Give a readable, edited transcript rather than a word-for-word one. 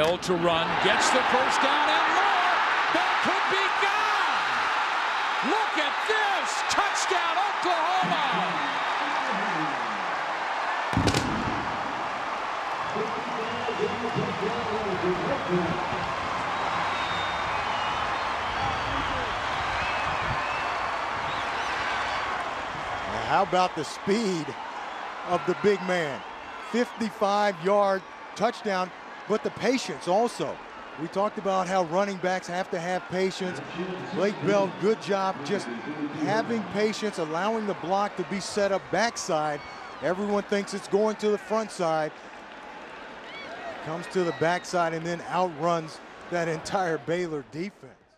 Bell to run, gets the first down and more. That could be gone. Look at this. Touchdown, Oklahoma. How about the speed of the big man? 55-yard touchdown, but the patience also. We talked about how running backs have to have patience. Blake Bell, good job just having patience, allowing the block to be set up backside. Everyone thinks it's going to the front side. Comes to the backside and then outruns that entire Baylor defense.